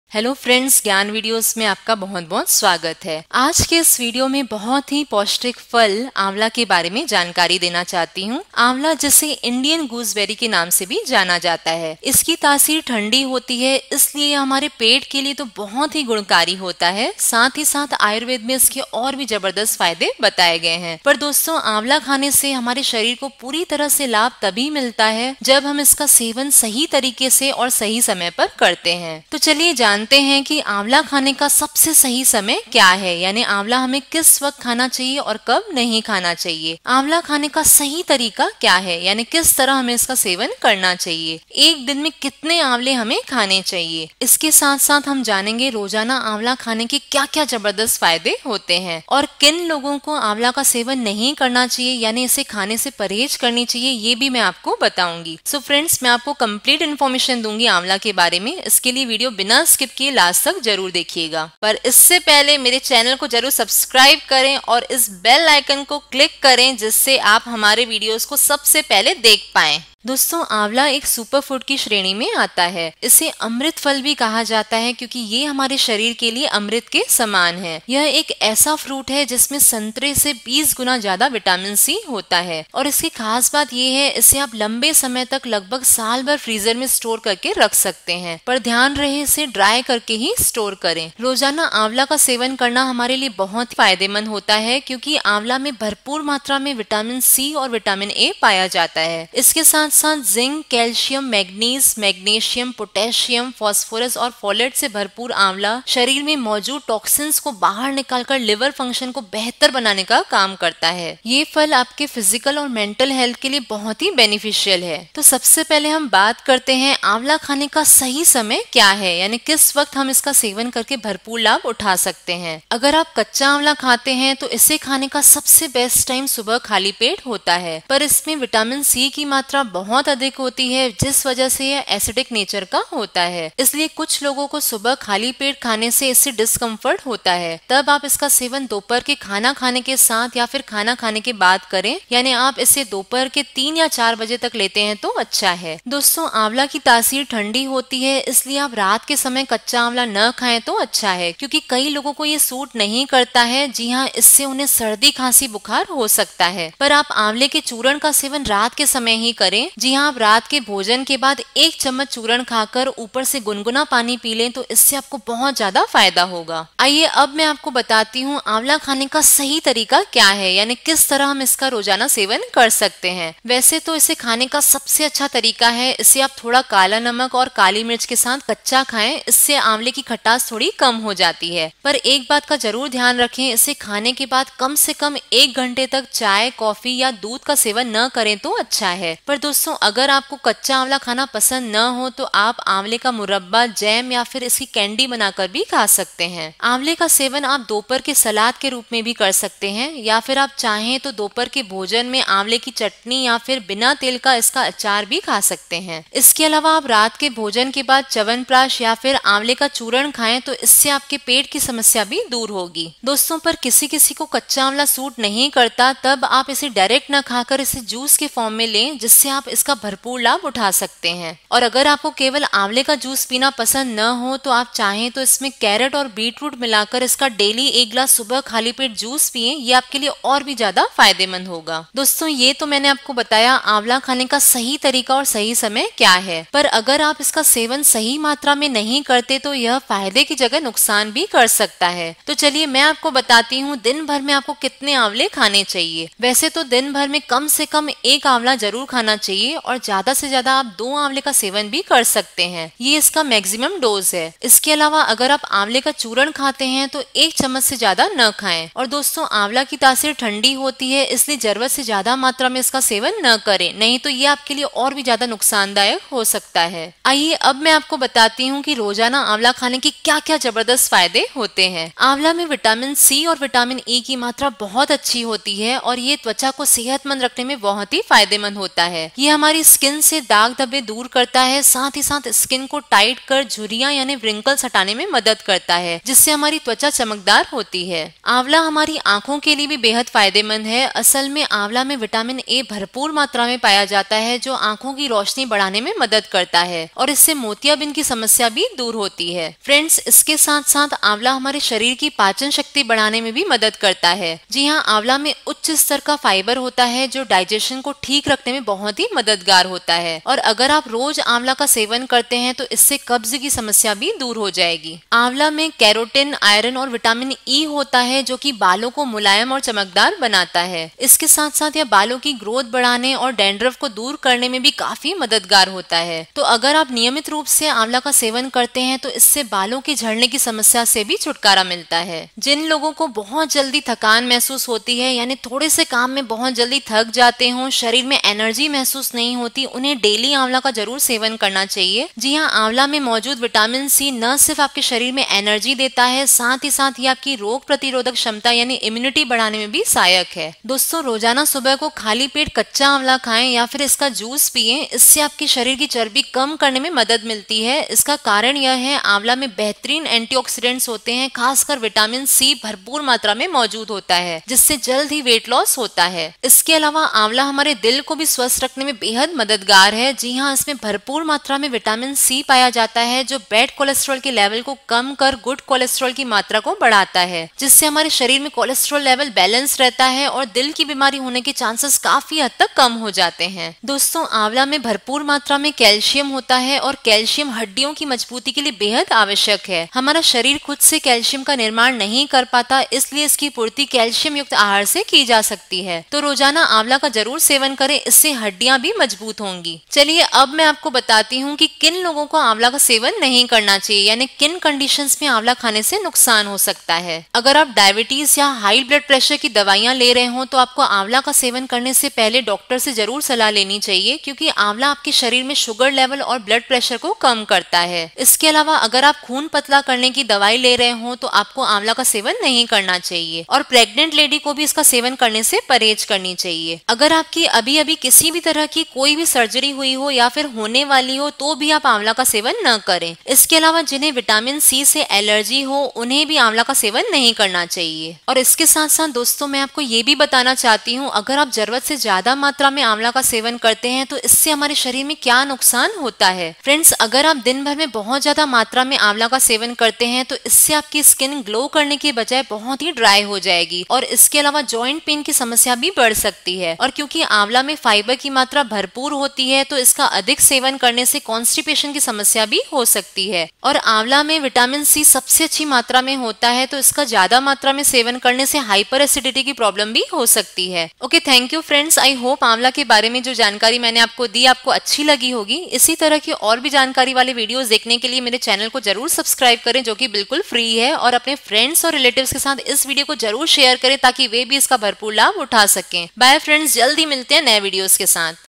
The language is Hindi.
हेलो फ्रेंड्स, ज्ञान वीडियोस में आपका बहुत बहुत स्वागत है। आज के इस वीडियो में बहुत ही पौष्टिक फल आंवला के बारे में जानकारी देना चाहती हूँ। आंवला जिसे इंडियन गूसबेरी के नाम से भी जाना जाता है। इसकी तासीर ठंडी होती है, इसलिए हमारे पेट के लिए तो बहुत ही गुणकारी होता है। साथ ही साथ आयुर्वेद में इसके और भी जबरदस्त फायदे बताए गए हैं। पर दोस्तों, आंवला खाने से हमारे शरीर को पूरी तरह से लाभ तभी मिलता है जब हम इसका सेवन सही तरीके से और सही समय पर करते हैं। तो चलिए जानते हैं कि आंवला खाने का सबसे सही समय क्या है, यानी आंवला हमें किस वक्त खाना चाहिए और कब नहीं खाना चाहिए। आंवला खाने का सही तरीका क्या है, यानी किस तरह हमें इसका सेवन करना चाहिए। एक दिन में कितने आंवले हमें खाने चाहिए। इसके साथ साथ हम जानेंगे रोजाना आंवला खाने के क्या क्या जबरदस्त फायदे होते हैं और किन लोगों को आंवला का सेवन नहीं करना चाहिए, यानी इसे खाने से परहेज करनी चाहिए, ये भी मैं आपको बताऊंगी। सो फ्रेंड्स, मैं आपको कंप्लीट इन्फॉर्मेशन दूंगी आंवला के बारे में। इसके लिए वीडियो बिना स्किप किए लास्ट तक जरूर देखिएगा। पर इससे पहले मेरे चैनल को जरूर सब्सक्राइब करें और इस बेल आइकन को क्लिक करें, जिससे आप हमारे वीडियोस को सबसे पहले देख पाएं। दोस्तों, आंवला एक सुपर फूड की श्रेणी में आता है। इसे अमृत फल भी कहा जाता है क्योंकि ये हमारे शरीर के लिए अमृत के समान है। यह एक ऐसा फ्रूट है जिसमें संतरे से 20 गुना ज्यादा विटामिन सी होता है और इसकी खास बात ये है, इसे आप लंबे समय तक लगभग साल भर फ्रीजर में स्टोर करके रख सकते हैं, पर ध्यान रहे इसे ड्राई करके ही स्टोर करें। रोजाना आंवला का सेवन करना हमारे लिए बहुत फायदेमंद होता है क्योंकि आंवला में भरपूर मात्रा में विटामिन सी और विटामिन ए पाया जाता है। इसके साथ zinc, calcium, manganese, magnesium, potassium, phosphorus और फोलेट से भरपूर आंवला शरीर में मौजूद टॉक्सिन्स को बाहर निकालकर लिवर फंक्शन को बेहतर बनाने का काम करता है। ये फल आपके फिजिकल और मेंटल हेल्थ के लिए बहुत ही बेनिफिशियल है। तो सबसे पहले हम बात करते हैं आंवला खाने का सही समय क्या है, यानी किस वक्त हम इसका सेवन करके भरपूर लाभ उठा सकते हैं। अगर आप कच्चा आंवला खाते हैं तो इसे खाने का सबसे बेस्ट टाइम सुबह खाली पेट होता है, पर इसमें विटामिन सी की मात्रा बहुत अधिक होती है, जिस वजह से यह एसिडिक नेचर का होता है। इसलिए कुछ लोगों को सुबह खाली पेट खाने से इससे डिस्कम्फर्ट होता है। तब आप इसका सेवन दोपहर के खाना खाने के साथ या फिर खाना खाने के बाद करें, यानी आप इसे दोपहर के 3 या 4 बजे तक लेते हैं तो अच्छा है। दोस्तों, आंवला की तासीर ठंडी होती है, इसलिए आप रात के समय कच्चा आंवला न खाएं तो अच्छा है, क्योंकि कई लोगों को ये सूट नहीं करता है। जी हाँ, इससे उन्हें सर्दी, खांसी, बुखार हो सकता है। पर आप आंवले के चूर्ण का सेवन रात के समय ही करें। जी हाँ, आप रात के भोजन के बाद 1 चम्मच चूर्ण खाकर ऊपर से गुनगुना पानी पी लें तो इससे आपको बहुत ज्यादा फायदा होगा। आइए अब मैं आपको बताती हूँ आंवला खाने का सही तरीका क्या है, यानी किस तरह हम इसका रोजाना सेवन कर सकते हैं। वैसे तो इसे खाने का सबसे अच्छा तरीका है, इसे आप थोड़ा काला नमक और काली मिर्च के साथ कच्चा खाएं। इससे आंवले की खटास थोड़ी कम हो जाती है। पर एक बात का जरूर ध्यान रखें, इसे खाने के बाद कम से कम 1 घंटे तक चाय, कॉफी या दूध का सेवन न करें तो अच्छा है। पर दोस्तों, अगर आपको कच्चा आंवला खाना पसंद न हो तो आप आंवले का मुरब्बा, जैम या फिर इसकी कैंडी बनाकर भी खा सकते हैं। आंवले का सेवन आप दोपहर के सलाद के रूप में भी कर सकते हैं, या फिर आप चाहें तो दोपहर के भोजन में आंवले की चटनी या फिर बिना तेल का इसका अचार भी खा सकते हैं। इसके अलावा आप रात के भोजन के बाद च्यवनप्राश या फिर आंवले का चूर्ण खाएं तो इससे आपके पेट की समस्या भी दूर होगी। दोस्तों, पर किसी किसी को कच्चा आंवला सूट नहीं करता, तब आप इसे डायरेक्ट न खाकर इसे जूस के फॉर्म में लें, जिससे आप इसका भरपूर लाभ उठा सकते हैं। और अगर आपको केवल आंवले का जूस पीना पसंद न हो तो आप चाहें तो इसमें कैरेट और बीटरूट मिलाकर इसका डेली 1 गिलास सुबह खाली पेट जूस पिए, ये आपके लिए और भी ज्यादा फायदेमंद होगा। दोस्तों, ये तो मैंने आपको बताया आंवला खाने का सही तरीका और सही समय क्या है। पर अगर आप इसका सेवन सही मात्रा में नहीं करते तो यह फायदे की जगह नुकसान भी कर सकता है। तो चलिए मैं आपको बताती हूँ दिन भर में आपको कितने आंवले खाने चाहिए। वैसे तो दिन भर में कम से कम 1 आंवला जरूर खाना चाहिए और ज्यादा से ज्यादा आप 2 आंवले का सेवन भी कर सकते हैं। ये इसका मैक्सिमम डोज है। इसके अलावा अगर आप आंवले का चूर्ण खाते हैं तो 1 चम्मच से ज्यादा न खाएं। और दोस्तों, आंवला की तासीर ठंडी होती है, इसलिए जरूरत से ज्यादा मात्रा में इसका सेवन न करें, नहीं तो ये आपके लिए और भी ज्यादा नुकसानदायक हो सकता है। आइए अब मैं आपको बताती हूँ कि रोजाना आंवला खाने के क्या क्या जबरदस्त फायदे होते हैं। आंवला में विटामिन सी और विटामिन ई की मात्रा बहुत अच्छी होती है और ये त्वचा को सेहतमंद रखने में बहुत ही फायदेमंद होता है। ये ये हमारी स्किन से दाग धब्बे दूर करता है, साथ ही साथ स्किन को टाइट कर झुर्रियां यानी व्रिंकल्स हटाने में मदद करता है, जिससे हमारी त्वचा चमकदार होती है। आंवला हमारी आंखों के लिए भी बेहद फायदेमंद है। असल में आंवला में विटामिन ए भरपूर मात्रा में पाया जाता है, जो आंखों की रोशनी बढ़ाने में मदद करता है और इससे मोतियाबिंद की समस्या भी दूर होती है। फ्रेंड्स, इसके साथ साथ आंवला हमारे शरीर की पाचन शक्ति बढ़ाने में भी मदद करता है। जी हाँ, आंवला में उच्च स्तर का फाइबर होता है जो डाइजेशन को ठीक रखने में बहुत ही मददगार होता है, और अगर आप रोज आंवला का सेवन करते हैं तो इससे कब्ज की समस्या भी दूर हो जाएगी। आंवला में कैरोटीन, आयरन और विटामिन ई होता है जो कि बालों को मुलायम और चमकदार बनाता है। इसके साथ साथ यह बालों की ग्रोथ बढ़ाने और डैंड्रफ को दूर करने में भी काफी मददगार होता है। तो अगर आप नियमित रूप से आंवला का सेवन करते हैं तो इससे बालों के झड़ने की समस्या से भी छुटकारा मिलता है। जिन लोगों को बहुत जल्दी थकान महसूस होती है, यानी थोड़े से काम में बहुत जल्दी थक जाते हो, शरीर में एनर्जी महसूस नहीं होती, उन्हें डेली आंवला का जरूर सेवन करना चाहिए। जी हाँ, आंवला में मौजूद विटामिन सी न सिर्फ आपके शरीर में एनर्जी देता है, साथ ही साथ ये आपकी रोग प्रतिरोधक क्षमता यानी इम्यूनिटी बढ़ाने में भी सहायक है। दोस्तों, रोजाना सुबह को खाली पेट कच्चा आंवला खाएं या फिर इसका जूस पिएं। इससे आपके शरीर की चर्बी कम करने में मदद मिलती है। इसका कारण यह है आंवला में बेहतरीन एंटीऑक्सीडेंट्स होते हैं, खासकर विटामिन सी भरपूर मात्रा में मौजूद होता है, जिससे जल्द ही वेट लॉस होता है। इसके अलावा आंवला हमारे दिल को भी स्वस्थ रखने में बेहद मददगार है। जी हाँ, इसमें भरपूर मात्रा में विटामिन सी पाया जाता है जो बैड कोलेस्ट्रॉल के लेवल को कम कर गुड कोलेस्ट्रॉल की मात्रा को बढ़ाता है, जिससे हमारे शरीर में कोलेस्ट्रॉल लेवल बैलेंस रहता है और दिल की बीमारी होने के चांसेस काफी हद तक कम हो जाते हैं। दोस्तों, आंवला में भरपूर मात्रा में कैल्शियम होता है और कैल्शियम हड्डियों की मजबूती के लिए बेहद आवश्यक है। हमारा शरीर खुद से कैल्शियम का निर्माण नहीं कर पाता, इसलिए इसकी पूर्ति कैल्शियम युक्त आहार से की जा सकती है। तो रोजाना आंवला का जरूर सेवन करें, इससे हड्डियां भी मजबूत होंगी। चलिए अब मैं आपको बताती हूँ कि किन लोगों को आंवला का सेवन नहीं करना चाहिए, यानी किन कंडीशंस में आंवला खाने से नुकसान हो सकता है। अगर आप डायबिटीज या हाई ब्लड प्रेशर की दवाइयां ले रहे हो तो आपको आंवला का सेवन करने से पहले डॉक्टर से जरूर सलाह लेनी चाहिए, क्योंकि आंवला आपके शरीर में शुगर लेवल और ब्लड प्रेशर को कम करता है। इसके अलावा अगर आप खून पतला करने की दवाई ले रहे हो तो आपको आंवला का सेवन नहीं करना चाहिए, और प्रेग्नेंट लेडी को भी इसका सेवन करने से परहेज करनी चाहिए। अगर आपकी अभी अभी किसी भी तरह की कोई भी सर्जरी हुई हो या फिर होने वाली हो तो भी आप आंवला का सेवन न करें। इसके अलावा जिन्हें विटामिन सी से एलर्जी हो उन्हें भी आंवला का सेवन नहीं करना चाहिए। और इसके साथ साथ दोस्तों, मैं आपको ये भी बताना चाहती हूँ, अगर आप जरूरत से ज्यादा मात्रा में आंवला का सेवन करते हैं तो इससे हमारे शरीर में क्या नुकसान होता है। फ्रेंड्स, अगर आप दिन भर में बहुत ज्यादा मात्रा में आंवला का सेवन करते हैं तो इससे आपकी स्किन ग्लो करने के बजाय बहुत ही ड्राई हो जाएगी, और इसके अलावा जॉइंट पेन की समस्या भी बढ़ सकती है। और क्योंकि आंवला में फाइबर की मात्रा भरपूर होती है तो इसका अधिक सेवन करने से कॉन्स्टिपेशन की समस्या भी हो सकती है। और आंवला में विटामिन सी सबसे अच्छी मात्रा में होता है, तो इसका ज्यादा मात्रा में सेवन करने से हाइपर एसिडिटी की प्रॉब्लम भी हो सकती है। Okay, thank you friends. I hope आंवला के बारे में जो जानकारी मैंने आपको दी आपको अच्छी लगी होगी। इसी तरह की और भी जानकारी वाले वीडियोस देखने के लिए मेरे चैनल को जरूर सब्सक्राइब करें, जो कि बिल्कुल फ्री है, और अपने फ्रेंड्स और रिलेटिव्स के साथ इस वीडियो को जरूर शेयर करें ताकि वे भी इसका भरपूर लाभ उठा सकें। बाय फ्रेंड्स, जल्दी मिलते हैं नए वीडियोस के साथ।